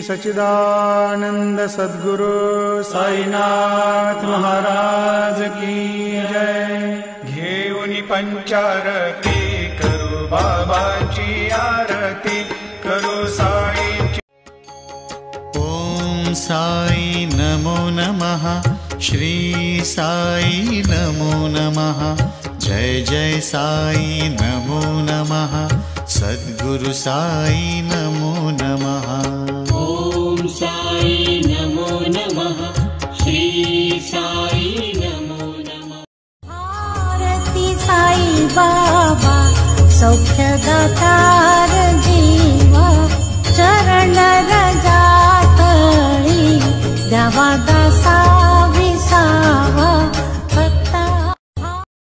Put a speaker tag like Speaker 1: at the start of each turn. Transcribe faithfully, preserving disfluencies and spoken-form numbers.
Speaker 1: सच्चिदानंद सद्गुरु साईनाथ महाराज की जय। घेऊनी पंचारती करू बाबाची आरती, करू साईची।
Speaker 2: ओम साई नमो नमः, श्री साई नमो नमः, जय जय साई नमो नमः, सद्गुरु साई नमो नमः।
Speaker 3: ओम साई नमो नमः, श्री साई नमो नमः।
Speaker 4: आरती साई बाबा सौख्यदातार जीवा, चरण रजा तळी द्यावा दासा